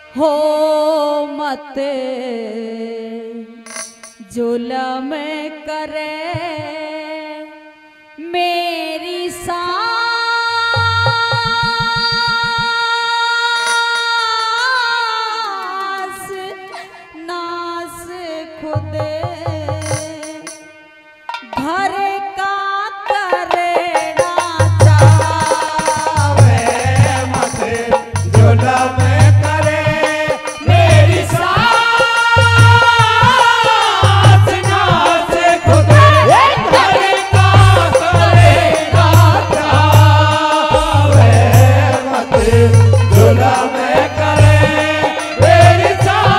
हो मत जुल्म करे मेरी सास नास खुद घर का करना चाहे मत जुल्म करे मेरी सास नास खुद घर का करना चाहे मत जुल्म करे मेरी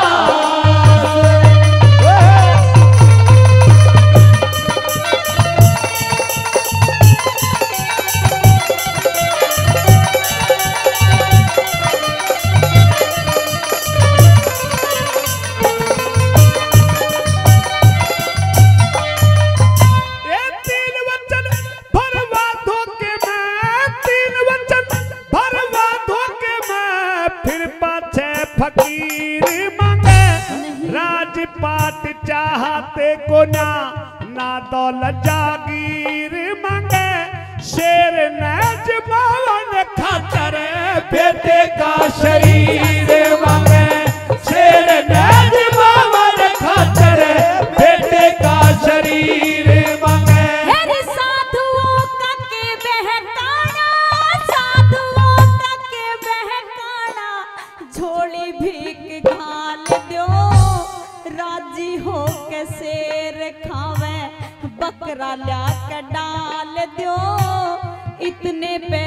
फकीर मांगे राजपाट चाहते को ना दौलत जागीर मांगे शेर नजमान खातर बेटे का शरीर मांगे शेर नजमान खातर बेटे का शरीर मांगे साधुओं का के बहकाना साधुओं का के बहकाना झोली भीख घाल दो राजी हो के शेर खावे बकरा ला के डाल दो इतने पे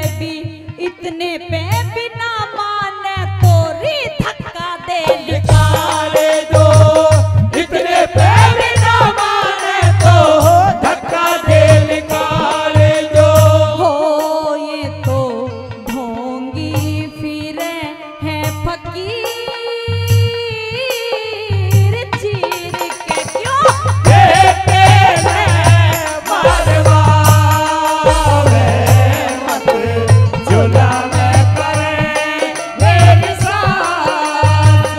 भी ना माने तोरी धक्का दे निकाल दो इतने पे भी ना माने तो धक्का दे निकाल दो हो ये तो ढोंगी फिरे है फकीर चीर के क्यों बेटे मारवावे मत जुल्म करे मेरी सास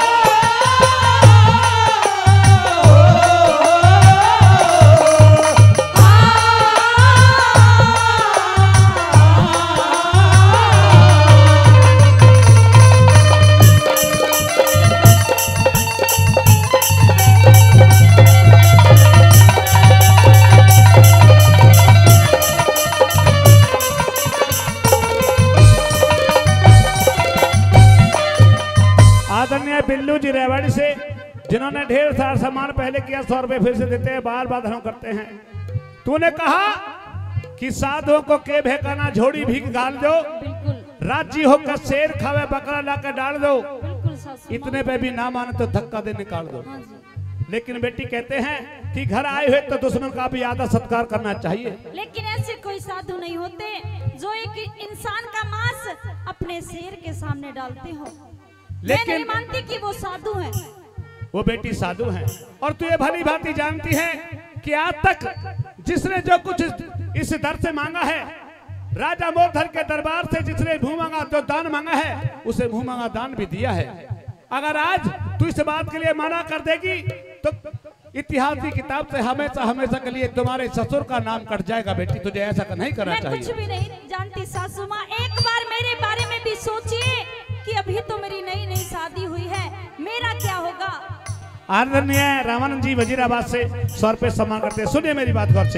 आदरणीय बिल्लू जी रेवाड़ी से जिन्होंने ढेर सारा सामान पहले किया 100 रुपए फिर से देते हैं बार बार धर्म करते हैं। तूने कहा कि साधुओं को के भेकाना झोड़ी भीख डाल दो बिल्कुल राजी होकर शेर खावे बकरा लाकर डाल दो बिल्कुल सासू इतने पे भी ना माने तो धक्का दे निकाल दो। हाँ जी लेकिन बेटी कहते हैं कि घर आए हुए तो दुश्मन का भी आदर सत्कार करना चाहिए। लेकिन ऐसे कोई साधु नहीं होते जो एक इंसान का मांस अपने शेर के सामने डालते हो। मैं नहीं मानती कि वो साधु हैं। वो बेटी साधु हैं और तू ये भली भांति जानती है कि आज तक जिसने जो कुछ इस दर से मांगा है राजा मोरधर के दरबार से जिसने मुंह मांगा जो दान मांगा है उसे मुंह मांगा दान भी दिया है। अगर आज तू इस बात के लिए मना कर देगी तो इतिहास की किताब से हमेशा हमेशा के लिए तुम्हारे ससुर का नाम कट जाएगा। बेटी तुझे ऐसा नहीं करना चाहिए। मैं कुछ भी नहीं जानती सासू माँ एक बार मेरे बारे में भी सोचिए कि अभी तो मेरी नई नई शादी हुई है मेरा क्या होगा। आदरणीय रामानंद जी वजीराबाद से 100 रुपए सम्मान करते हैं। सुनिए मेरी बात गौर से।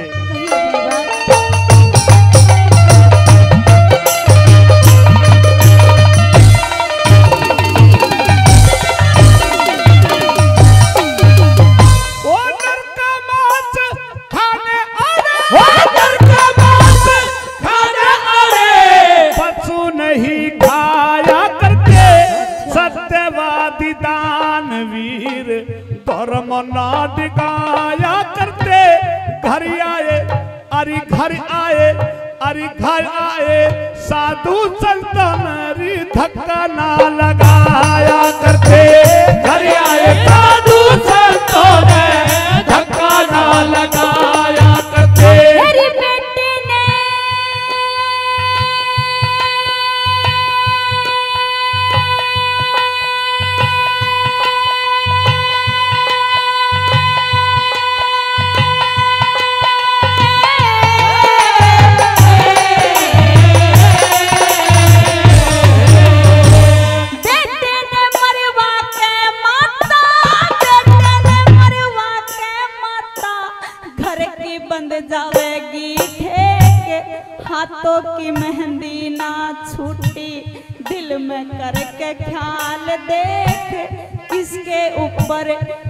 नहीं खाया करते सत्यवादी दानवीर धर्म ना दिखाया करते घर आए अरे घर आए साधु संतन धक्का ना लगाया करते घर आए साधु संतों ने धक्का ना लगाया करते। करके ख्याल देख, किसके ऊपर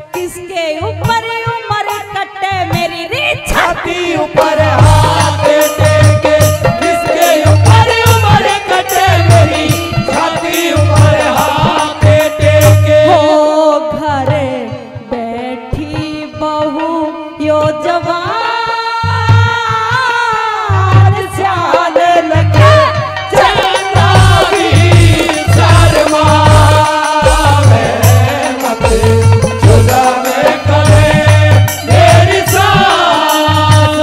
उम्र कटे मेरी रे छाती ऊपर हाथ टेके, किसके ऊपर उम्र कटे मेरी छाती ऊपर हाथ टेके। हो घरे बैठी बहू यो जवान जान लगे चंदा की शर्मा में मत जुदा में करे मेरी सास।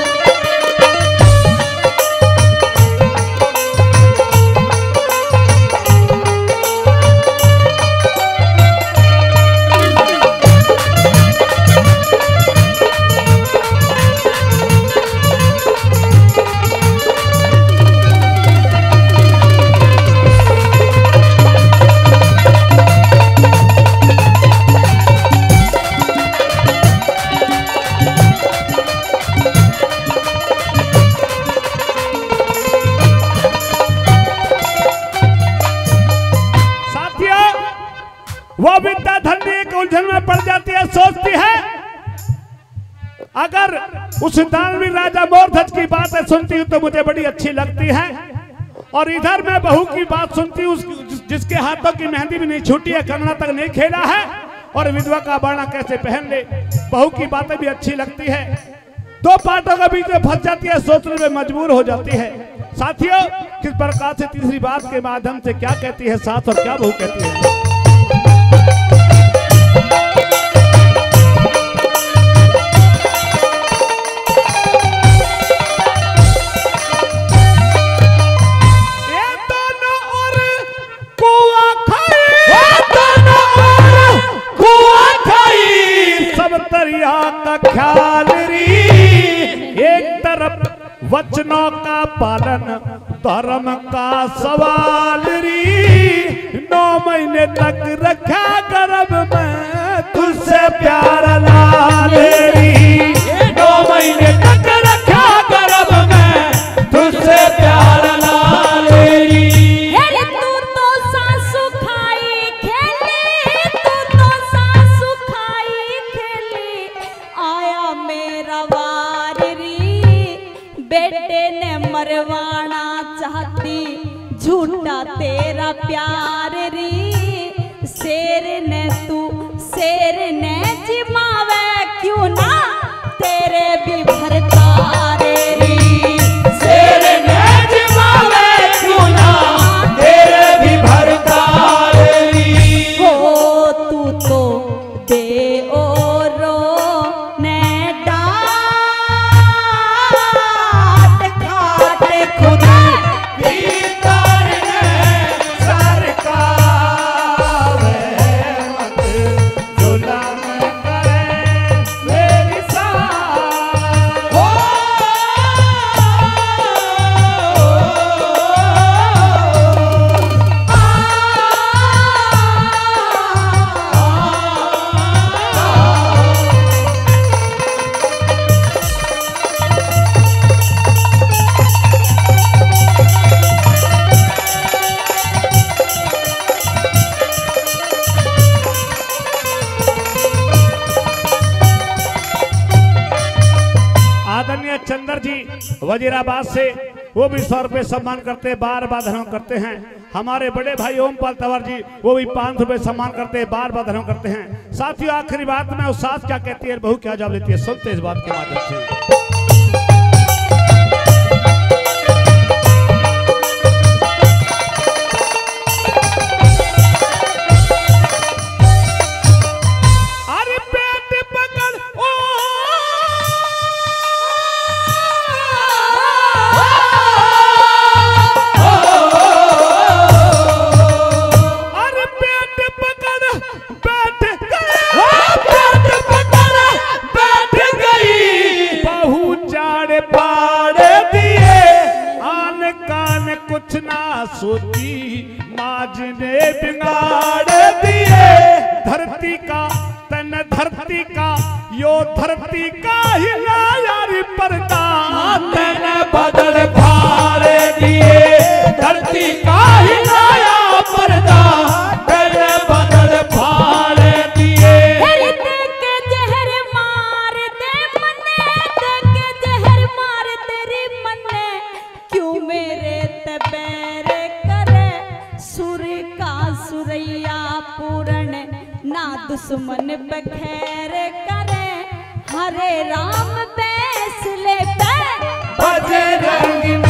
वो विद्या धन्य एक उलझन में पड़ जाती है, सोचती है अगर उस दानवी राजा मोरध्वज की बातें सुनती हूँ तो मुझे बड़ी अच्छी लगती है, और इधर मैं बहू की बात सुनती हूँ जिसके हाथों की मेहंदी भी नहीं छूटी है, कंगना तक नहीं खेला है, और विधवा का बाणा कैसे पहन ले। बहू की बातें भी अच्छी लगती है, दो पार्टों के बीच में फंस जाती है, सोचने में मजबूर हो जाती है। साथियों, किस प्रकार से तीसरी बात के माध्यम से क्या कहती है सास और क्या बहू कहती है। का ख्याल री, एक तरफ वचनों का पालन धर्म का सवाल री, 9 महीने तक रखा गर्भ में तुझसे प्यार लाल री, 9 महीने तक रखा गर्भ में तुझसे प्यार लाल री। तू तो सासु खाई खेली, तू तो सासु खाई खेली, आया मेरा वार री, बेटे ने मरवाना चाहती झूठा तेरा प्यार री, शेर ने जिमावे क्यों ना तेरे भी भरतार री, शेर ने जिमावे क्यों ना तेरे भी भरतार री। हो तू तो दे ओ रो ने डांट खाट खुदा भीतर ने सरकार मत जुलम करे मेरी सास। हो आदरणीय चंद्र जी वजीराबाद से, वो भी 100 रुपए सम्मान करते हैं, बार बार धन्यवाद करते हैं। हमारे बड़े भाई ओमपाल तंवर जी, वो भी 500 रुपए सम्मान करते हैं, बार बार धन्यवाद करते हैं। साथियों, आखिरी बात में सास क्या कहती है, बहू क्या जवाब देती है, सुनते इस बात के माध्यम से। कुछ ना सोची माज ने बिगाड़ दिए, धरती का तन धरती का यो धरती का हिला यारी पर्दा, तन बदल फाड़ दिए धरती का हिलाया पर्दा। पूर्ण ना दुश्मन पे खैर करे हरे राम फैसले पे बजरंगी